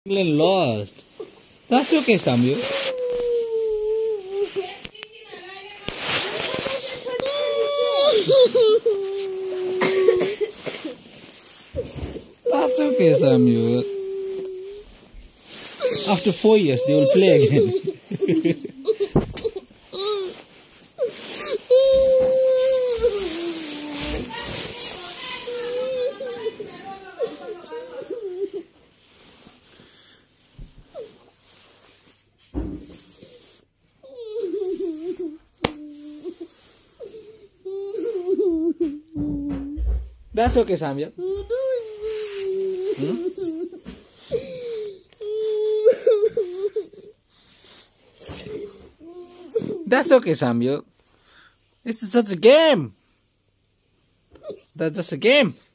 Lost. That's okay, Samuel. That's okay, Samuel. After 4 years, they will play again. That's okay, Samuel. That's okay, Samuel. It's just a game. That's just a game.